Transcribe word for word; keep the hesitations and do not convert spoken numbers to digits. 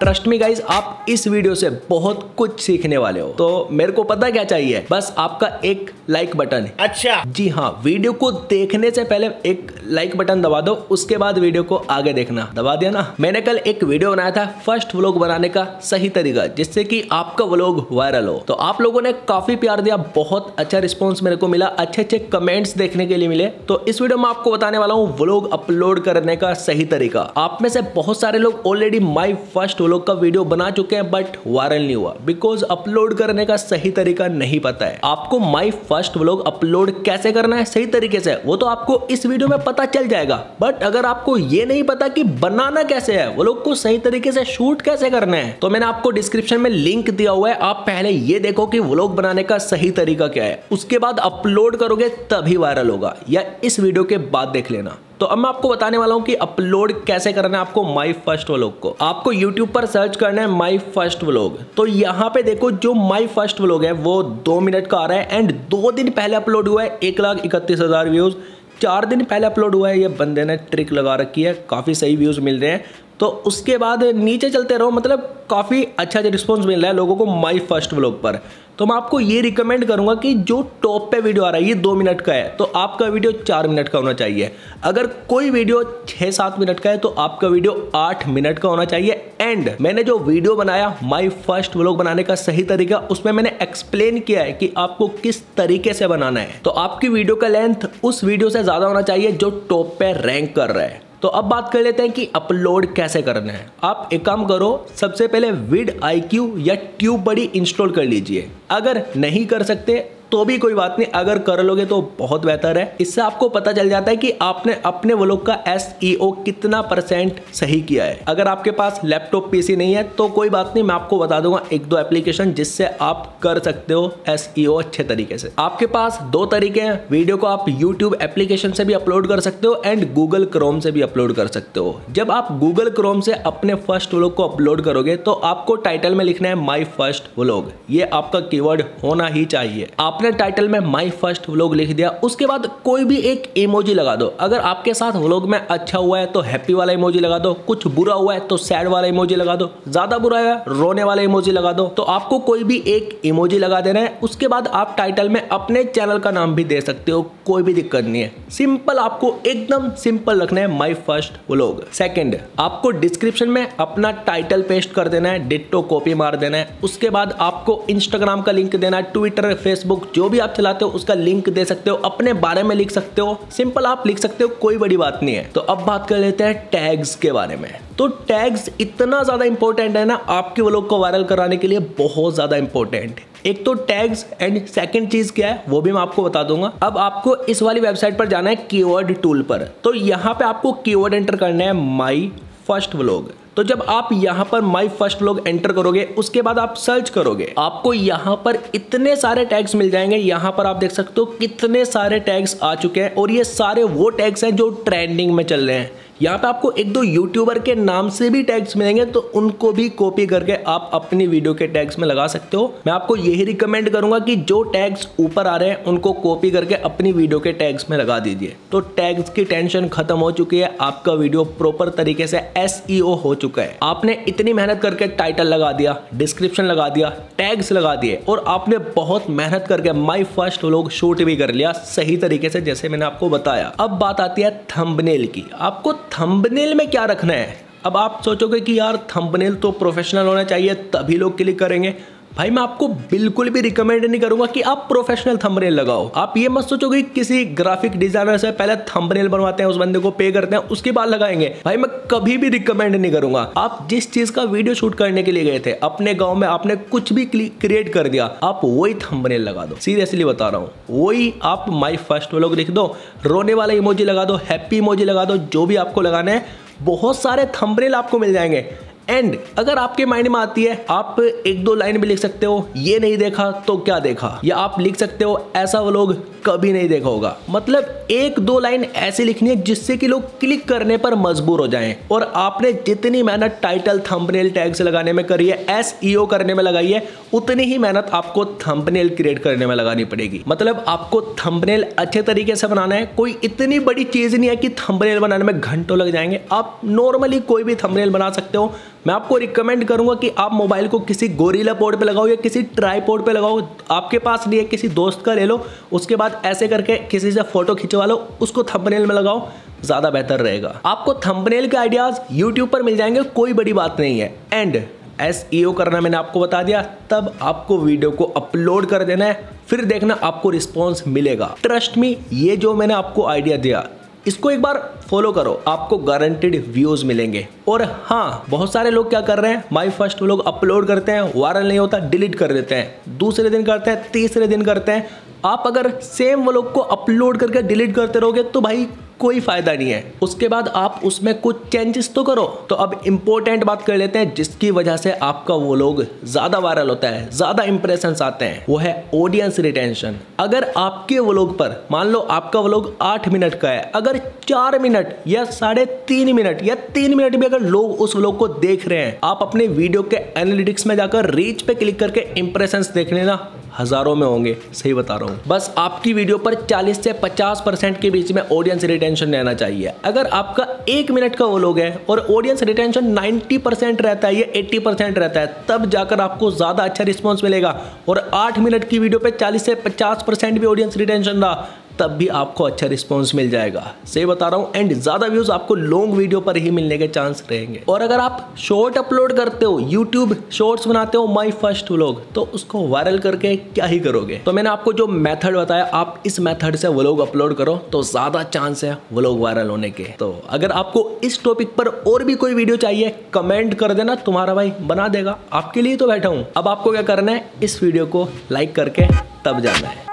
Trust me guys, आप इस video से बहुत कुछ सीखने वाले हो। तो मेरे को पता क्या चाहिए, बस आपका एक लाइक बटन। अच्छा जी हाँ, वीडियो को देखने से पहले एक लाइक बटन दबा दो, उसके बाद वीडियो को आगे देखना। दबा दिया ना। मैंने कल एक वीडियो बनाया था फर्स्ट व्लॉग बनाने का सही तरीका, जिससे कि आपका व्लॉग वायरल हो। तो आप लोगों ने काफी प्यार दिया, बहुत अच्छा रिस्पॉन्स मेरे को मिला, अच्छे अच्छे कमेंट्स देखने के लिए मिले। तो इस वीडियो में आपको बताने वाला हूँ व्लॉग अपलोड करने का सही तरीका। आप में से बहुत सारे लोग ऑलरेडी माई फर्स्ट व्लॉग का वीडियो बना चुके हैं बट वायरल नहीं हुआ, बिकॉज अपलोड करने का सही तरीका नहीं पता है। आपको माई फर्स्ट व्लॉग अपलोड कैसे करना है सही तरीके से, वो तो आपको इस वीडियो में पता चल जाएगा। बट अगर आपको ये नहीं पता कि बनाना कैसे है, व्लॉग को सही तरीके से शूट कैसे करना है, तो मैंने आपको डिस्क्रिप्शन में लिंक दिया हुआ है। आप पहले ये देखो कि व्लॉग बनाने का सही तरीका क्या है, उसके बाद अपलोड करोगे तभी वायरल होगा, या इस वीडियो के बाद देख लेना। तो अब मैं आपको बताने वाला हूं कि अपलोड कैसे करना है आपको माई फर्स्ट व्लॉग को। आपको यूट्यूब पर सर्च करना है माई फर्स्ट व्लॉग। तो यहाँ पे देखो, जो माई फर्स्ट व्लॉग है वो दो मिनट का आ रहा है एंड दो दिन पहले अपलोड हुआ है, एक लाख इकतीस हजार व्यूज। चार दिन पहले अपलोड हुआ है, ये बंदे ने ट्रिक लगा रखी है, काफी सही व्यूज मिल रहे हैं। तो उसके बाद नीचे चलते रहो, मतलब काफ़ी अच्छा रिस्पॉन्स मिल रहा है लोगों को माई फर्स्ट व्लॉग पर। तो मैं आपको ये रिकमेंड करूंगा कि जो टॉप पे वीडियो आ रहा है ये दो मिनट का है, तो आपका वीडियो चार मिनट का होना चाहिए। अगर कोई वीडियो छः सात मिनट का है तो आपका वीडियो आठ मिनट का होना चाहिए। एंड मैंने जो वीडियो बनाया माई फर्स्ट व्लॉग बनाने का सही तरीका, उसमें मैंने एक्सप्लेन किया है कि आपको किस तरीके से बनाना है। तो आपकी वीडियो का लेंथ उस वीडियो से ज़्यादा होना चाहिए जो टॉप पे रैंक कर रहा है। तो अब बात कर लेते हैं कि अपलोड कैसे करना है। आप एक काम करो, सबसे पहले विड आई क्यू या ट्यूब बडी इंस्टॉल कर लीजिए। अगर नहीं कर सकते तो भी कोई बात नहीं, अगर कर लोगे तो बहुत बेहतर है। इससे आपको पता चल जाता है कि आपने अपने व्लॉग का एस ई ओ कितना परसेंट सही किया है। अगर आपके पास लैपटॉप पीसी नहीं है तो कोई बात नहीं, मैं आपको बता दूंगा एक दो एप्लीकेशन जिससे आप कर सकते हो एस ई ओ अच्छे तरीके से। आपके पास दो तरीके हैं, वीडियो को आप यूट्यूब एप्लीकेशन से भी अपलोड कर सकते हो एंड गूगल क्रोम से भी अपलोड कर सकते हो। जब आप गूगल क्रोम से अपने फर्स्ट व्लॉग को अपलोड करोगे तो आपको टाइटल में लिखना है माई फर्स्ट व्लॉग, ये आपका कीवर्ड होना ही चाहिए। आप आपने टाइटल में माई फर्स्ट व्लॉग लिख दिया, उसके बाद कोई भी एक इमोजी लगा दो। अगर आपके साथ व्लॉग में अच्छा हुआ है तो हैप्पी वाला इमोजी लगा दो, कुछ बुरा हुआ है तो सैड वाला इमोजी लगा दो, ज्यादा बुरा है रोने वाला इमोजी लगा दो। तो आपको कोई भी एक इमोजी लगा देना है। उसके बाद आप टाइटल में अपने चैनल का नाम भी दे सकते हो, कोई भी दिक्कत नहीं है। सिंपल, आपको एकदम सिंपल रखना है माई फर्स्ट व्लॉग। सेकेंड, आपको डिस्क्रिप्शन में अपना टाइटल पेस्ट कर देना है, डिट्टो कॉपी मार देना है। उसके बाद आपको इंस्टाग्राम का लिंक देना है, ट्विटर, फेसबुक जो भी आप चलाते हो उसका लिंक दे सकते हो, अपने बारे में लिख सकते हो, सिंपल आप लिख सकते हो, कोई बड़ी बात नहीं है। तो अब बात कर लेते हैं टैग्स के बारे में। तो टैग्स इतना ज्यादा इंपॉर्टेंट है ना आपके व्लॉग को वायरल कराने के लिए, बहुत ज्यादा इंपॉर्टेंट। एक तो टैग्स एंड सेकंड चीज क्या है वो भी मैं आपको बता दूंगा। अब आपको इस वाली वेबसाइट पर जाना है कीवर्ड टूल पर। तो यहाँ पे आपको कीवर्ड एंटर करना है माई फर्स्ट व्लॉग। तो जब आप यहाँ पर माई फर्स्ट व्लॉग एंटर करोगे, उसके बाद आप सर्च करोगे, आपको यहाँ पर इतने सारे टैग्स मिल जाएंगे। यहाँ पर आप देख सकते हो कितने सारे टैग्स आ चुके हैं और ये सारे वो टैग्स हैं जो ट्रेंडिंग में चल रहे हैं। यहाँ पे आपको एक दो यूट्यूबर के नाम से भी टैग्स मिलेंगे, तो उनको भी कॉपी करके आप अपनी वीडियो के टैग्स में लगा सकते हो। मैं आपको यही रिकमेंड करूंगा कि जो टैग्स ऊपर आ रहे हैं उनको कॉपी करके अपनी वीडियो के टैग्स में लगा दीजिए। तो टैग्स की टेंशन खत्म हो चुकी है, आपका वीडियो प्रॉपर तरीके से एस ई ओ हो चुका है। आपने इतनी मेहनत करके टाइटल लगा दिया, डिस्क्रिप्शन लगा दिया, टैग्स लगा दिए और आपने बहुत मेहनत करके माई फर्स्ट व्लॉग शूट भी कर लिया सही तरीके से, जैसे मैंने आपको बताया। अब बात आती है थंबनेल की। आपको थंबनेल में क्या रखना है। अब आप सोचोगे कि यार थंबनेल तो प्रोफेशनल होना चाहिए तभी लोग क्लिक करेंगे। भाई मैं आपको बिल्कुल भी रिकमेंड नहीं करूंगा कि आप प्रोफेशनल थंबनेल लगाओ। आप ये मत सोचोगे कि किसी ग्राफिक डिजाइनर से पहले थंबनेल बनवाते हैं, उस बंदे को पे करते हैं, उसके बाद लगाएंगे। भाई मैं कभी भी रिकमेंड नहीं करूंगा। आप जिस चीज का वीडियो शूट करने के लिए गए थे, अपने गाँव में आपने कुछ भी क्रिएट कर दिया, आप वही थंबनेल लगा दो। सीरियसली बता रहा हूँ, वही आप माई फर्स्ट व्लॉग लिख दो, रोने वाला इमोजी लगा दो, हैप्पी इमोजी लगा दो, जो भी आपको लगाना है। बहुत सारे थंबनेल आपको मिल जाएंगे। एंड अगर आपके माइंड में आती है, आप एक दो लाइन भी लिख सकते हो, ये नहीं देखा तो क्या देखा, या आप लिख सकते हो ऐसा व्लॉग कभी नहीं देखा होगा। मतलब एक दो लाइन ऐसी लिखनी है जिससे कि लोग क्लिक करने पर मजबूर हो जाएं। और आपने जितनी मेहनत टाइटल थंबनेल टैग्स लगाने में करी है, एसईओ करने में लगाई है, उतनी ही मेहनत आपको थंबनेल क्रिएट करने में लगानी पड़ेगी। मतलब आपको थंबनेल अच्छे तरीके से बनाना है। कोई इतनी बड़ी चीज नहीं है कि थंबनेल बनाने में घंटों लग जाएंगे। आप नॉर्मली कोई भी थंबनेल बना सकते हो। मैं आपको रिकमेंड करूंगा कि आप मोबाइल को किसी गोरिल्ला पोर्ट पे लगाओ या किसी ट्राईपोड पे लगाओ। आपके पास नहीं है, किसी दोस्त का ले लो, उसके बाद ऐसे करके किसी से फोटो खिंचवा लो, उसको थंबनेल में लगाओ, ज्यादा बेहतर रहेगा। आपको थंबनेल के आइडियाज यूट्यूब पर मिल जाएंगे, कोई बड़ी बात नहीं है। एंड एसईओ करना मैंने आपको बता दिया, तब आपको वीडियो को अपलोड कर देना है, फिर देखना आपको रिस्पॉन्स मिलेगा। ट्रस्ट मी, ये जो मैंने आपको आइडिया दिया इसको एक बार फॉलो करो, आपको गारंटेड व्यूज मिलेंगे। और हाँ, बहुत सारे लोग क्या कर रहे हैं, माय फर्स्ट व्लॉग अपलोड करते हैं, वायरल नहीं होता, डिलीट कर देते हैं, दूसरे दिन करते हैं, तीसरे दिन करते हैं। आप अगर सेम व्लॉग को अपलोड करके डिलीट करते रहोगे तो भाई कोई फायदा नहीं है। उसके बाद आप उसमें कुछ चेंजेस तो करो। तो अब इंपॉर्टेंट बात कर लेते हैं जिसकी वजह से आपका वो लोग ज्यादा वायरल होता है, ज्यादा इंप्रेशंस आते हैं, वो है ऑडियंस रिटेंशन। अगर आपके व्लॉग पर मान लो आपका व्लॉग आठ मिनट का है, अगर चार मिनट या साढ़े तीन मिनट या तीन मिनट भी अगर लोग उस व्लॉग को देख रहे हैं, आप अपने वीडियो के एनालिटिक्स में जाकर रीच पे क्लिक करके इंप्रेशंस देख लेना, हजारों में होंगे, सही बता रहा हूँ। बस आपकी वीडियो पर चालीस से पचास परसेंट के बीच में ऑडियंस रिटेंशन रहना चाहिए। अगर आपका एक मिनट का व्लॉग है और ऑडियंस रिटेंशन नब्बे परसेंट रहता है या अस्सी परसेंट रहता है, तब जाकर आपको ज्यादा अच्छा रिस्पॉन्स मिलेगा। और आठ मिनट की वीडियो पे चालीस से पचास परसेंट भी ऑडियंस रिटेंशन रहा, तब भी आपको अच्छा रिस्पॉन्स मिल जाएगा, सही बता रहा हूँ। एंड ज्यादा व्यूज आपको लॉन्ग वीडियो पर ही मिलने के चांस रहेंगे। और अगर आप शॉर्ट अपलोड करते हो, यूट्यूब शॉर्ट्स बनाते हो, माय फर्स्ट व्लॉग, तो उसको वायरल करके क्या ही करोगे। तो मैंने आपको जो मेथड बताया, आप इस मेथड से व्लॉग अपलोड करो तो ज्यादा चांस है व्लॉग वायरल होने के। तो अगर आपको इस टॉपिक पर और भी कोई वीडियो चाहिए, कमेंट कर देना, तुम्हारा भाई बना देगा। आपके लिए तो बैठा हूँ। अब आपको क्या करना है, इस वीडियो को लाइक करके तब जाना है।